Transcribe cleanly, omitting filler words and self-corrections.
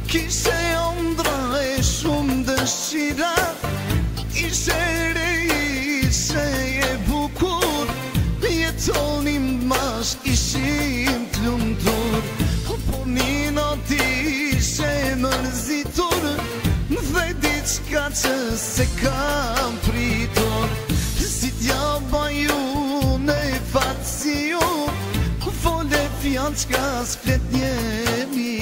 Kishe ëndra e shumë dëshira, ishe re, ishe e bukur, jetonim bashk, ishim t'lumtur, por një not ishe mërzitur, dhe diçka që se kam pritur, si t'jaba ju në fatë si ju, vole fjallë qka s'flet njeri